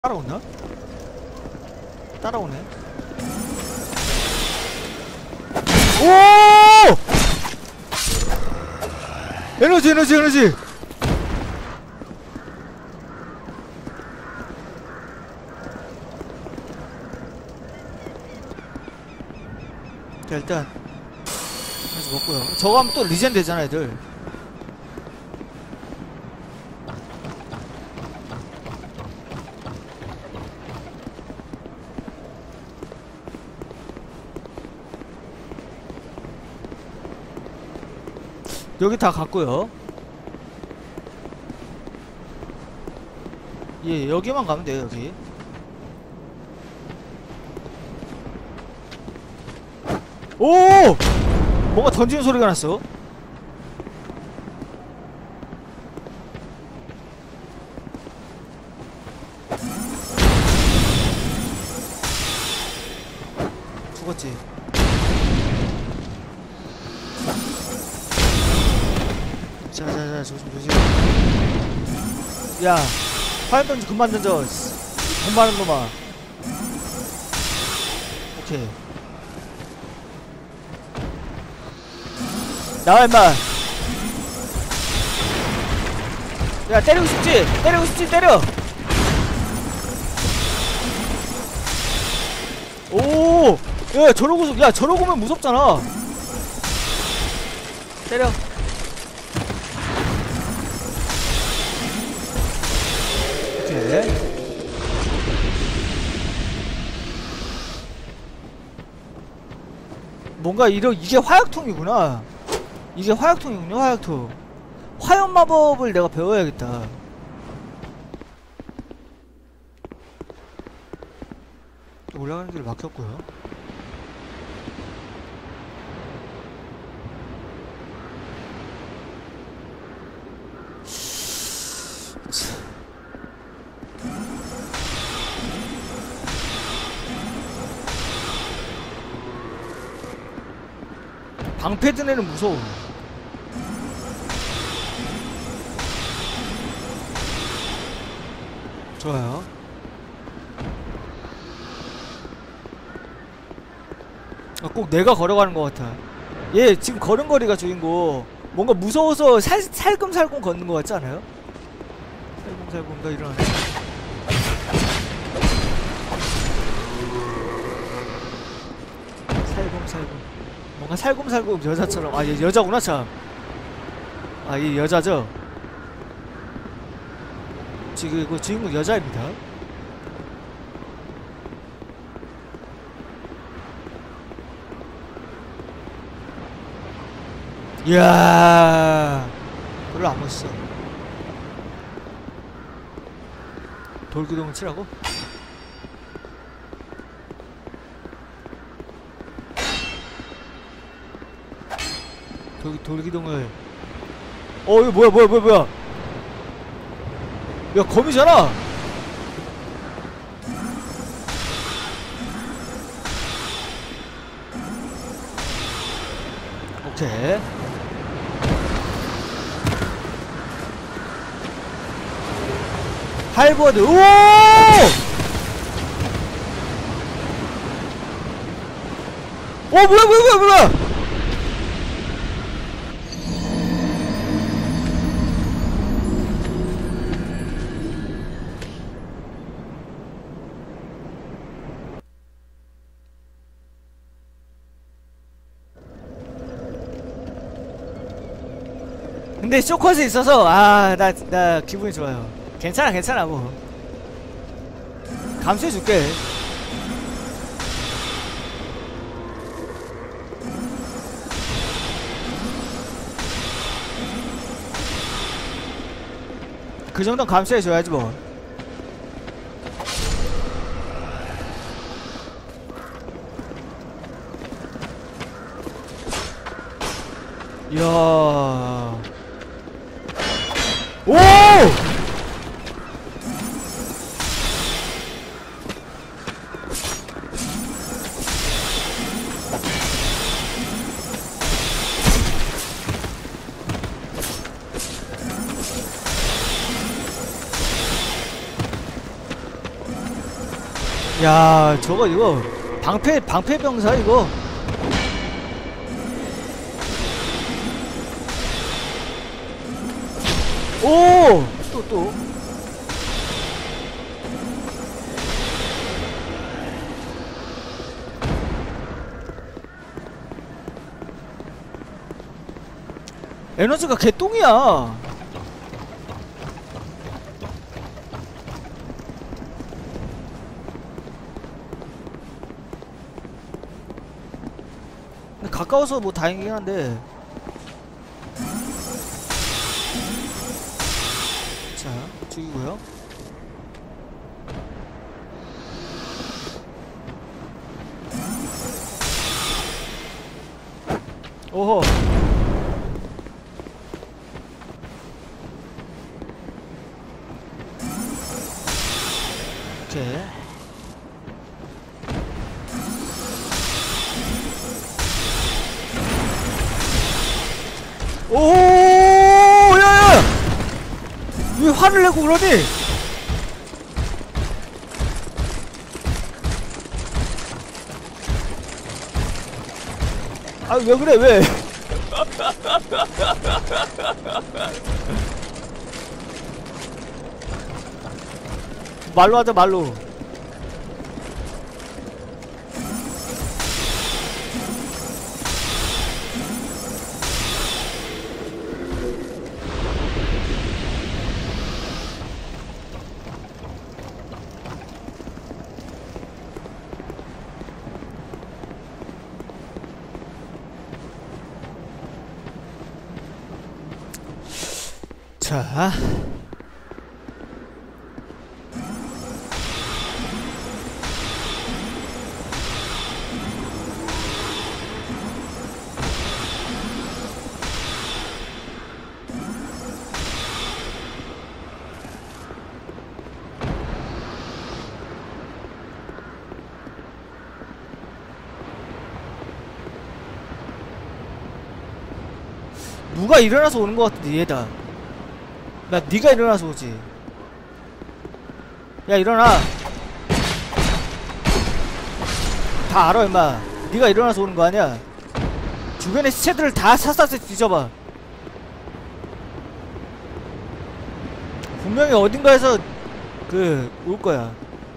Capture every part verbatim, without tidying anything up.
따라오나? 따라오네. 오! 에너지 에너지 에너지. 자, 일단 다시 먹고요. 저거 하면 또 리젠 되잖아 애들. 여기 다 갔고요. 예, 여기만 가면 돼요. 여기 오! 뭔가 던지는 소리가 났어. 죽었지. 자자자, 조심 조심. 야, 화염 던지 그만 던져. 돈 많은 놈아. 오케이. 나와 임마. 야, 때리고 싶지? 때리고 싶지? 때려. 오! 야, 저러고, 야, 저러고 오면 무섭잖아. 때려. 오케이. 뭔가 이러, 이게 화약통이구나. 이게 화약통이군요. 화약통. 화염 마법을 내가 배워야겠다. 올라가는 길 막혔고요. 방패 든 애는 무서워. 좋아요. 아, 꼭 내가 걸어가는 것 같아. 얘 지금 걸음걸이가 주인공. 뭔가 무서워서 살, 살금살금 걷는 것 같지 않아요? 살금살금 뭔가 일어나네. 살금살금 뭔가 살금살금 여자처럼. 아, 얘 여자구나 참. 아, 얘 여자죠? 지금 그 주인공 여자입니다. 이야, 별로 안 멋있어. 돌기둥을 치라고? 돌, 돌기둥을. 어, 이거 뭐야 뭐야 뭐야 뭐야. 야, 거미잖아. 오케이. 할버드. 오! 오, 뭐야 뭐야 뭐야 뭐야. 근데 쇼컷이 있어서 아, 나, 나 기분이 좋아요. 괜찮아 괜찮아 뭐. 감수해줄게. 그 정도는 감수해줘야지 뭐. 이야. 오! 야, 저거 이거 방패 방패병사 이거. 오! 또 또. 에너지가 개똥이야. 근데 가까워서 뭐 다행이긴 한데. 자, 죽이고요. 오호. 오케이. 오, 야야! 왜 화를 내고 그러니? 아, 왜 그래, 왜? 말로 하자, 말로. 자, 누가 일어나서 오는 것 같은데 얘다. 야, 니가 일어나서 오지. 야, 일어나. 다 알아, 임마. 니가 일어나서 오는 거 아니야. 주변의 시체들을 다 샅샅이 뒤져봐. 분명히 어딘가에서 그 올 거야.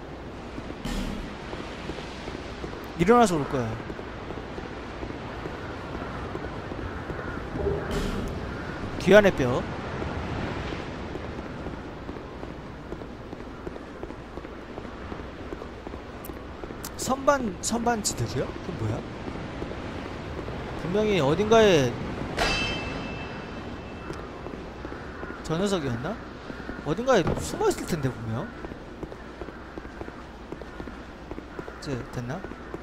일어나서 올 거야. 귀환의 뼈. 선반, 선반지들이요? 그건 뭐야? 분명히 어딘가에 저 녀석이었나? 어딘가에 숨어있을 텐데, 분명. 이제 됐나?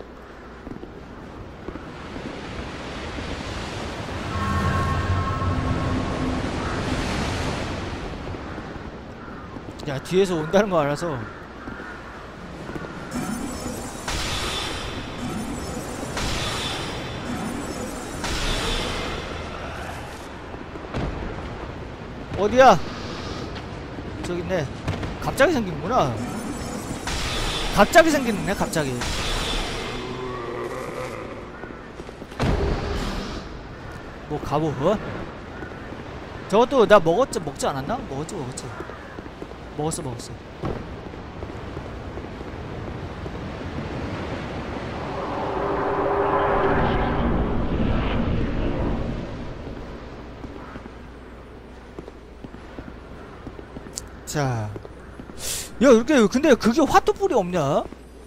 야, 뒤에서 온다는 거 알아서. 어디야? 저기 있네. 갑자기 생기는구나. 갑자기 생기는네, 갑자기. 뭐 갑옷? 어? 저것도 나 먹었지, 먹지 않았나? 먹었지, 먹었지. 먹었어, 먹었어. 자, 야, 이렇게 근데 그게 화투불이 없냐? 어,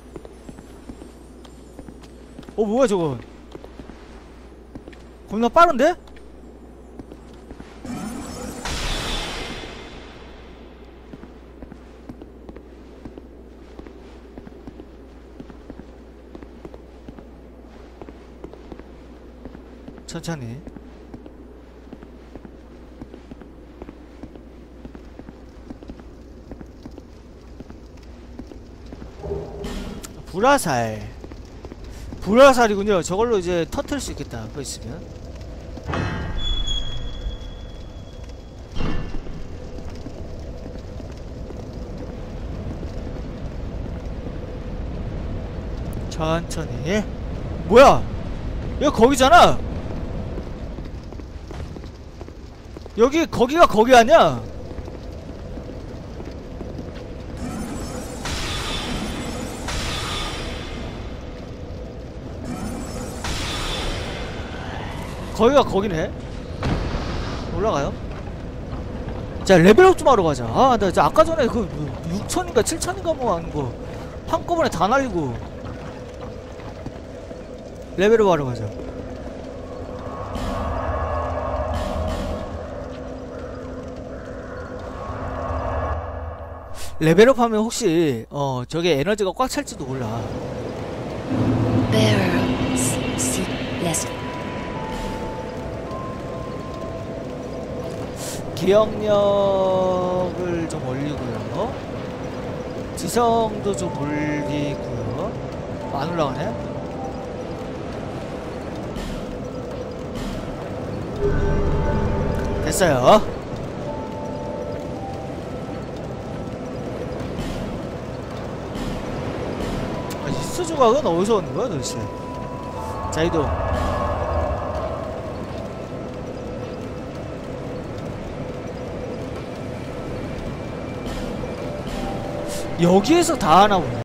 뭐야 저거? 겁나 빠른데? 천천히. 불화살. 불화살이군요. 저걸로 이제 터트릴 수 있겠다. 그거 있으면. 천천히. 뭐야? 여기 거기잖아. 여기 거기가 거기 아니야? 거기가 거기네. 올라가요. 자, 레벨업 좀 하러 가자. 아, 나 아까 전에 그 육천인가 칠천인가 뭐 하는 거 한꺼번에 다 날리고. 레벨업 하러 가자. 레벨업 하면 혹시 어 저게 에너지가 꽉 찰지도 몰라. 기억력을 좀 올리고요. 지성도 좀 올리고요. 안 올라가네. 됐어요. 아, 이스 조각은 어디서 오는 거야 도대체? 자, 이동. 여기에서 다 하나 보네.